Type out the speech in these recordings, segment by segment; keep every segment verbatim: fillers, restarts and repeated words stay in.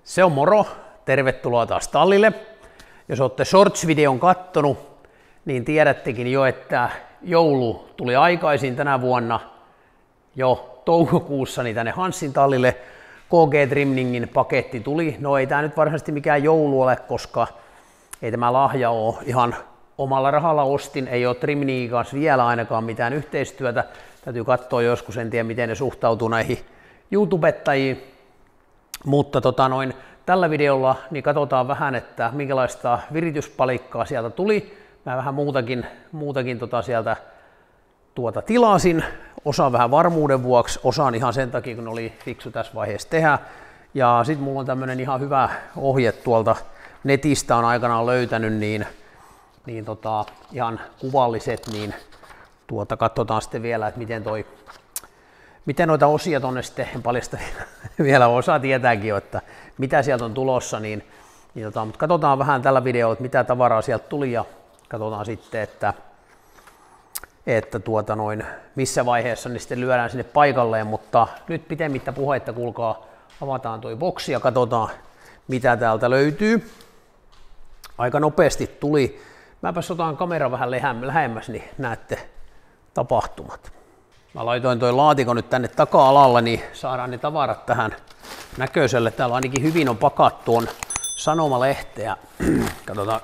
Se on moro, tervetuloa taas tallille. Jos olette Shorts-videon kattonut, niin tiedättekin jo, että joulu tuli aikaisin tänä vuonna jo toukokuussa niin tänne Hanssin tallille. K G-trimningin paketti tuli. No ei tämä nyt varsinaisesti mikään joulu ole, koska ei tämä lahja ole ihan omalla rahalla ostin. Ei ole trimningin kanssa vielä ainakaan mitään yhteistyötä. Täytyy katsoa joskus, en tiedä miten ne suhtautuu näihin YouTubettajiin. Mutta tota noin, tällä videolla niin katsotaan vähän, että minkälaista virityspalikkaa sieltä tuli. Mä vähän muutakin, muutakin tota sieltä tuota tilasin. Osaan vähän varmuuden vuoksi, osaan ihan sen takia, kun oli fiksu tässä vaiheessa tehdä. Ja sitten mulla on tämmönen ihan hyvä ohje tuolta netistä on aikanaan löytänyt, niin, niin tota, ihan kuvalliset, niin tuota, katsotaan sitten vielä, että miten toi Miten noita osia tonne sitten, en paljasta vielä, osa tietääkin jo, että mitä sieltä on tulossa, niin, niin tota, mutta katsotaan vähän tällä videolla, että mitä tavaraa sieltä tuli ja katsotaan sitten, että, että tuota noin, missä vaiheessa niin sitten lyödään sinne paikalleen, mutta nyt pitemmittä puheitta, kuulkaa, avataan toi boksi ja katsotaan, mitä täältä löytyy. Aika nopeasti tuli. Mäpäs otan kameran vähän lähemmäs, niin näette tapahtumat. Mä laitoin toi laatikon nyt tänne taka-alalla, niin saadaan ne tavarat tähän näköiselle. Täällä ainakin hyvin on pakattu, on sanomalehteä. Katsotaan.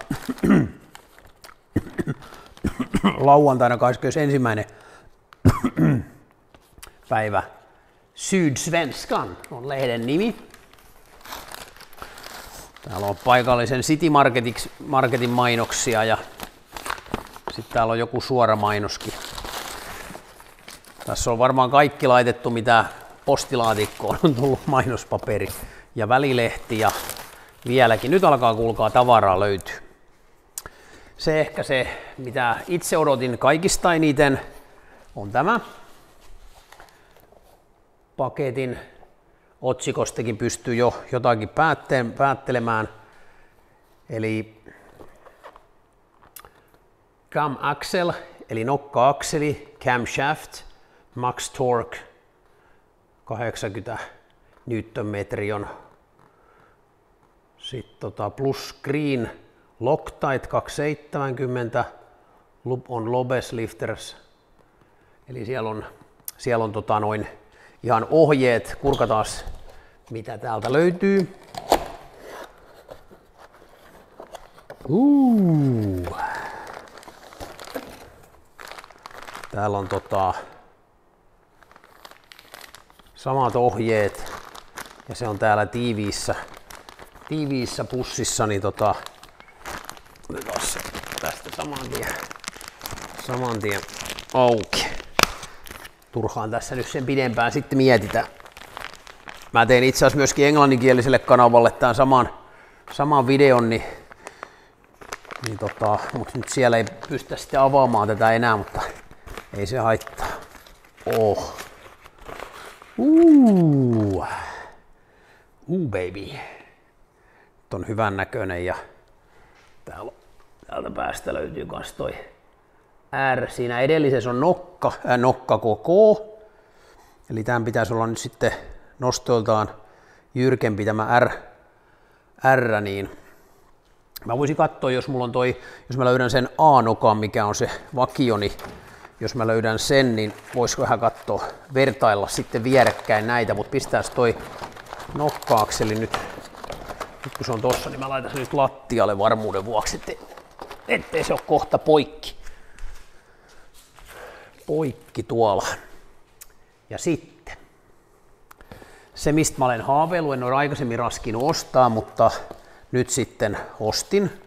Lauantaina kahdeskymmenesensimmäinen päivä. Sydsvenskan on lehden nimi. Täällä on paikallisen City Marketin mainoksia ja sitten täällä on joku suora mainoskin. Tässä on varmaan kaikki laitettu, mitä postilaatikkoon on tullut, mainospaperi ja välilehti ja vieläkin. Nyt alkaa, kuulkaa, tavaraa löytyy. Se ehkä se, mitä itse odotin kaikista eniten, on tämä. Paketin otsikostakin pystyy jo jotakin päättelemään. Eli Cam Axle, eli nokka-akseli, camshaft, Max Torque kahdeksankymmentä newtonmetriä on. Sitten tota plus screen Loctite kaksisataaseitsemänkymmentä on Lobes Lifters. Eli siellä on, siellä on tota noin ihan ohjeet. Kurkataan mitä täältä löytyy. Uh. Täällä on tota samat ohjeet ja se on täällä tiiviissä, tiiviissä pussissa, niin tota, otetaan se tästä saman tien, saman tien auki. Turhaan tässä nyt sen pidempään sitten mietitään. Mä tein itse asiassa myöskin englanninkieliselle kanavalle tämän saman, saman videon, niin, niin tota, mutta nyt siellä ei pystytä sitten avaamaan tätä enää, mutta ei se haittaa. Oh. Uh. Uh, baby. Nyt on hyvän näköinen ja täällä, täältä päästä löytyy myös toi R. Siinä edellisessä on nokka, äh, nokka koko. Eli tämän pitäisi olla nyt sitten nostoiltaan jyrkempi tämä R, R, niin mä voisin katsoa, jos mulla on toi, jos mä löydän sen A-nokan, mikä on se vakio, niin jos mä löydän sen, niin voisiko vähän katsoa, vertailla sitten vierekkäin näitä, mutta pistääs toi nokka-akseli nyt, nyt kun se on tossa, niin mä laitan sen nyt lattialle varmuuden vuoksi, ettei, ettei se ole kohta poikki. Poikki tuolla. Ja sitten, se mistä mä olen haaveillut, en ole aikaisemmin raskinut ostaa, mutta nyt sitten ostin.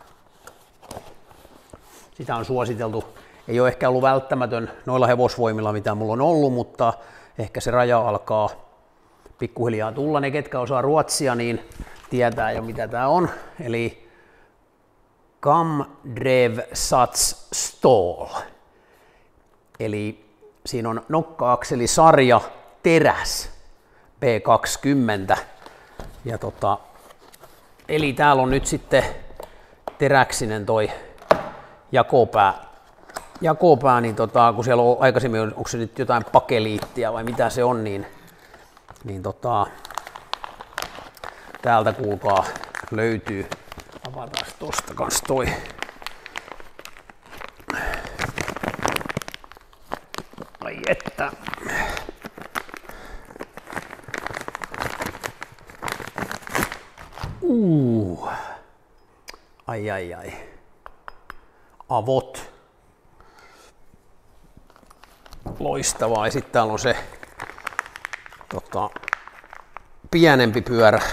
Sitä on suositeltu. Ei ole ehkä ollut välttämätön noilla hevosvoimilla, mitä mulla on ollut, mutta ehkä se raja alkaa pikkuhiljaa tulla. Ne, ketkä osaa ruotsia, niin tietää jo mitä tää on. Eli Camdrev Sats Stål. Eli siinä on nokka-akselisarja teräs B kaksikymmentä. Ja tota, eli täällä on nyt sitten teräksinen toi jakopää. Jakopää, niin tota, kun siellä on aikaisemmin, onko se nyt jotain pakeliittia vai mitä se on, niin, niin tota, täältä kuulkaa löytyy. Avataan tosta kans toi. Ai että. Uh. Ai ai ai. Avot. Loistavaa. Ja sitten täällä on se tota, pienempi pyörä.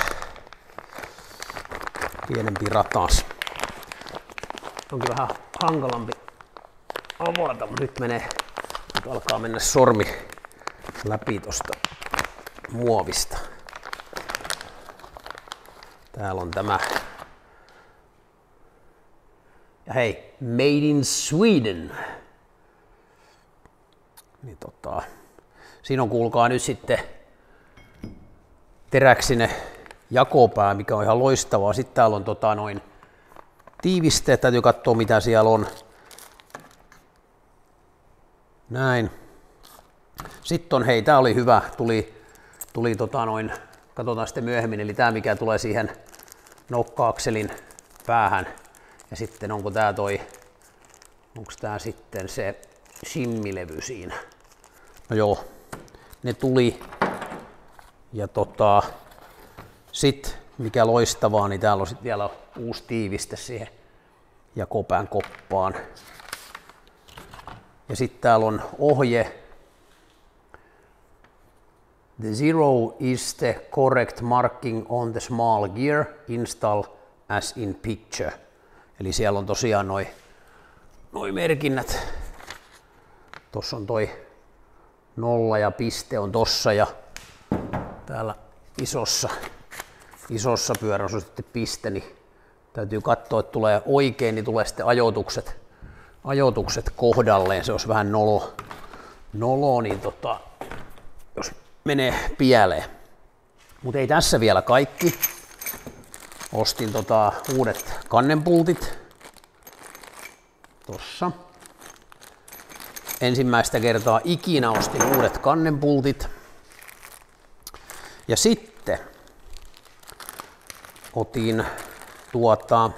Pienempi ratas. Onkin vähän hankalampi avata, mutta nyt menee, nyt alkaa mennä sormi läpi tosta muovista. Täällä on tämä. Ja hei, Made in Sweden. Niin tota, siinä on kuulkaa nyt sitten teräksinen jakopää, mikä on ihan loistavaa. Sitten täällä on tota noin tiivisteet, täytyy katsoa mitä siellä on. Näin. Sitten on, hei, tää oli hyvä, tuli, tuli tota noin, katsotaan sitten myöhemmin, eli tää mikä tulee siihen nokka-akselin päähän. Ja sitten onko tää toi, onko tää sitten se shimmilevy siinä? No joo, ne tuli. Ja tota, sit mikä loistavaa, niin täällä on sit vielä uusi tiiviste siihen jakopään koppaan. Ja sitten täällä on ohje. The zero is the correct marking on the small gear. Install as in picture. Eli siellä on tosiaan noi, noi merkinnät. Tossa on toi nolla ja piste on tossa ja täällä isossa, isossa pyörässä on sitten piste, niin täytyy katsoa, että tulee oikein, niin tulee sitten ajoitukset, ajoitukset kohdalleen. Se olisi vähän nolo, nolo niin tota, jos menee pieleen. Mutta ei tässä vielä kaikki. Ostin tota uudet kannenpultit. Tossa. Ensimmäistä kertaa ikinä ostin uudet kannenpultit. Ja sitten otin tuota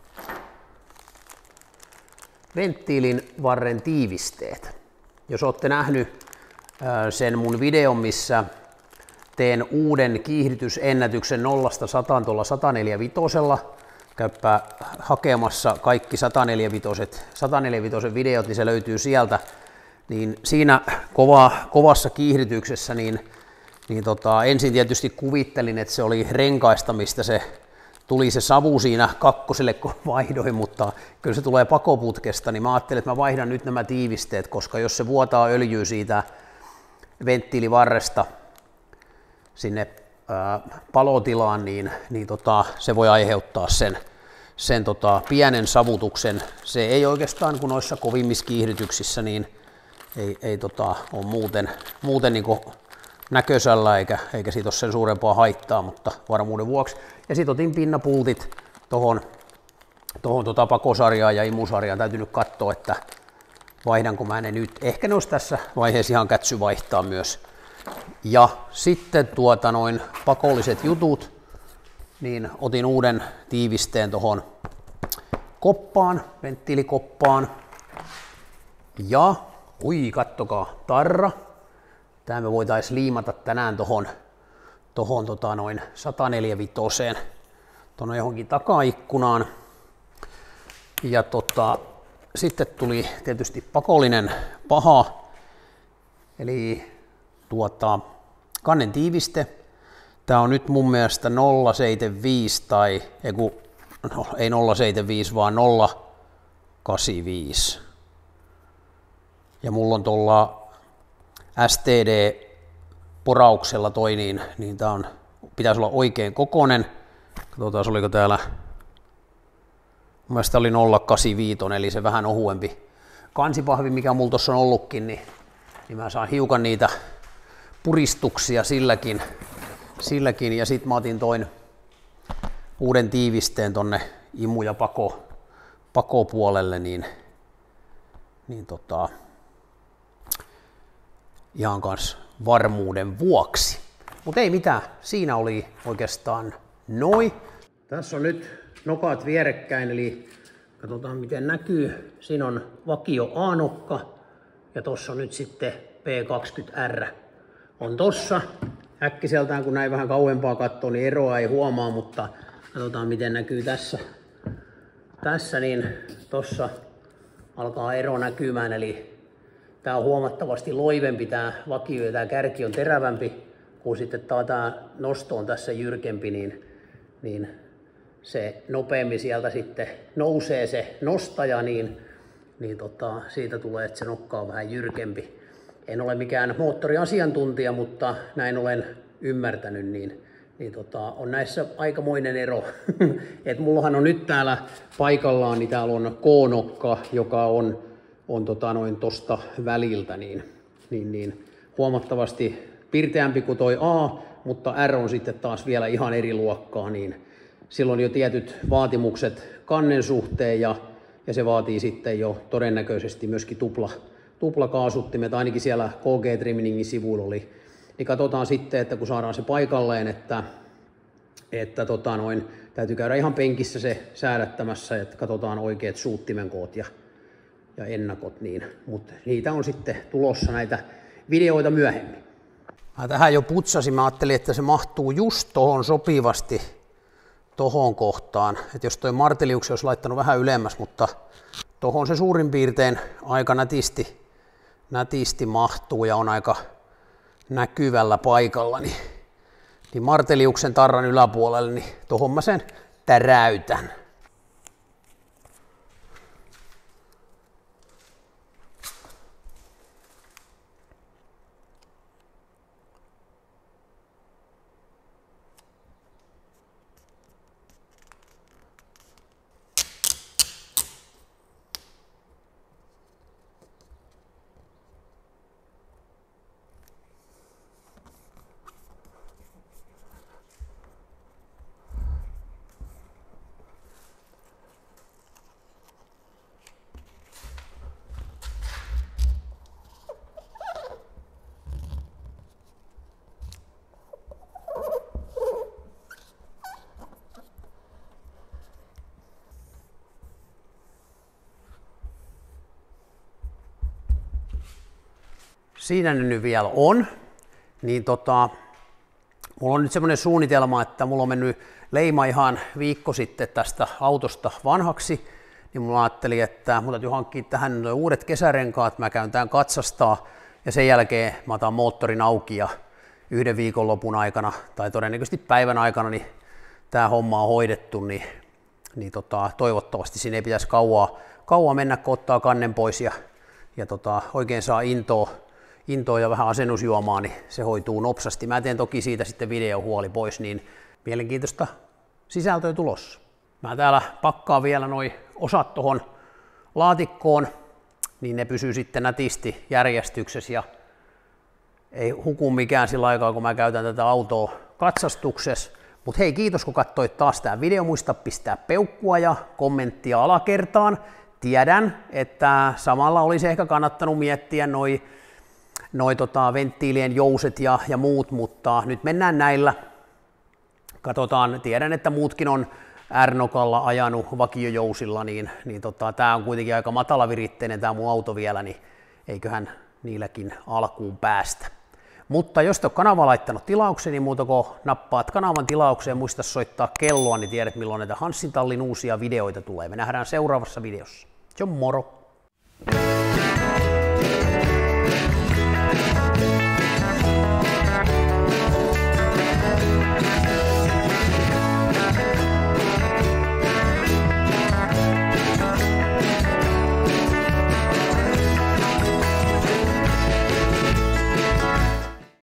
venttiilin varren tiivisteet. Jos olette nähnyt sen mun videon, missä teen uuden kiihdytysennätyksen nollasta sataan tuolla sata neljäkymmentäviisi. Käyppää hakemassa kaikki sata neljäkymmentäviisi videot, niin se löytyy sieltä. Niin siinä kova, kovassa kiihdytyksessä niin, niin tota, ensin tietysti kuvittelin, että se oli renkaista, mistä se tuli se savu siinä kakkoselle, kun vaihdoin, mutta kyllä se tulee pakoputkesta, niin mä ajattelin, että mä vaihdan nyt nämä tiivisteet, koska jos se vuotaa öljyä siitä venttiilivarresta sinne ää, palotilaan, niin, niin tota, se voi aiheuttaa sen, sen tota, pienen savutuksen. Se ei oikeastaan, kun noissa kovimmissa kiihdytyksissä, niin ei, ei tota, ole muuten, muuten niin näköisellä eikä, eikä siitä ole sen suurempaa haittaa, mutta varmuuden vuoksi. Ja sitten otin pinnapultit tuohon tohon tota pakosarjaan ja imusarjaan. Täytyy nyt katsoa, että vaihdanko mä ne nyt. Ehkä ne olisi tässä vaiheessa ihan kätsy vaihtaa myös. Ja sitten tuota noin pakolliset jutut, niin otin uuden tiivisteen tuohon koppaan, venttiilikoppaan. Ja, ui, kattokaa, tarra. Tämä me voitaisiin liimata tänään tuohon tohon, tota noin sata neljäkymmentäviisi tuonne johonkin takaikkunaan. Ja tota, sitten tuli tietysti pakollinen paha, eli tuota, kannen tiiviste. Tämä on nyt mun mielestä nolla pilkku seitsemänkymmentäviisi tai ei, kun, no, ei nolla pilkku seitsemänkymmentäviisi vaan nolla pilkku kahdeksankymmentäviisi. Ja mulla on tuolla S T D-porauksella toi, niin, niin tää on, pitäisi olla oikein kokoinen. Katsotaan, oliko täällä, mun mielestä oli nolla pilkku kahdeksankymmentäviisi, eli se vähän ohuempi kansipahvi, mikä mulla tuossa on ollutkin, niin, niin mä saan hiukan niitä puristuksia silläkin. silläkin. Ja sit mä otin toin uuden tiivisteen tonne imu- ja pako, pakopuolelle, niin, niin tota, ihan kans varmuuden vuoksi. Mutta ei mitään, siinä oli oikeastaan Noi. Tässä on nyt nokat vierekkäin, eli katsotaan miten näkyy. Siinä on vakio A-nokka ja tossa on nyt sitten P kaksikymmentä R. On tossa. Äkkiseltään kun näin vähän kauempaa katsoo, niin eroa ei huomaa, mutta katsotaan miten näkyy tässä. Tässä niin tossa alkaa ero näkymään, eli tää on huomattavasti loivempi tää vakio ja tää kärki on terävämpi, kun sitten tää nosto on tässä jyrkempi, niin, niin se nopeammin sieltä sitten nousee se nostaja, niin, niin tota, siitä tulee, että se nokka on vähän jyrkempi. En ole mikään moottoriasiantuntija, mutta näin olen ymmärtänyt, niin, niin tota, on näissä aikamoinen ero. Et mullahan on nyt täällä paikallaan, niin täällä on K-nokka, joka on, on tota noin tosta väliltä, niin, niin, niin huomattavasti pirteämpi kuin toi A, mutta R on sitten taas vielä ihan eri luokkaa, niin silloin jo tietyt vaatimukset kannen suhteen ja, ja se vaatii sitten jo todennäköisesti myöskin tupla, tuplakaasuttimet, ainakin siellä K G Trimmingin sivuilla oli. Niin katsotaan sitten, että kun saadaan se paikalleen, että, että tota noin, täytyy käydä ihan penkissä se säädättämässä, että katsotaan oikeat suuttimenkoot ja, ja ennakot, niin, mutta niitä on sitten tulossa näitä videoita myöhemmin. Mä tähän jo putsasin, mä ajattelin, että se mahtuu just tohon sopivasti tohon kohtaan, että jos toi Marteliuksen olisi laittanut vähän ylemmäs, mutta tohon se suurin piirtein aika nätisti, nätisti mahtuu ja on aika näkyvällä paikalla, niin, niin Marteliuksen tarran yläpuolelle, niin tohon mä sen täräytän. Siinä ne nyt vielä on, niin tota, mulla on nyt semmoinen suunnitelma, että mulla on mennyt leima ihan viikko sitten tästä autosta vanhaksi, niin mulla ajattelin, että mulla täytyy hankkia tähän uudet kesärenkaat, mä käyn tämän katsastaa ja sen jälkeen mä otan moottorin auki ja yhden viikonlopun aikana tai todennäköisesti päivän aikana niin tää homma on hoidettu, niin, niin tota, toivottavasti siinä ei pitäisi kauaa, kauaa mennä, kun ottaa kannen pois ja, ja tota, oikein saa intoa. intoa ja vähän asennusjuomaa, niin se hoituu nopsasti. Mä teen toki siitä sitten videohuoli pois, niin mielenkiintoista sisältöä tulossa. Mä täällä pakkaan vielä noi osat tohon laatikkoon, niin ne pysyy sitten nätisti järjestyksessä ja ei huku mikään sillä aikaa, kun mä käytän tätä autoa katsastuksessa. Mut hei, kiitos kun katsoit taas tää video. Muista pistää peukkua ja kommenttia alakertaan. Tiedän, että samalla olisi ehkä kannattanut miettiä noi noi tota, venttiilien jouset ja, ja muut, mutta nyt mennään näillä. Katsotaan, tiedän, että muutkin on R-nokalla ajanut vakiojousilla, niin, niin tota, tää on kuitenkin aika matalaviritteinen tää mun auto vielä, niin eiköhän niilläkin alkuun päästä. Mutta jos et ole kanavaa laittanut tilaukseen, niin muuta kuin nappaat kanavan tilaukseen ja muista soittaa kelloa, niin tiedät milloin näitä Hanssin tallin uusia videoita tulee. Me nähdään seuraavassa videossa. Se on moro!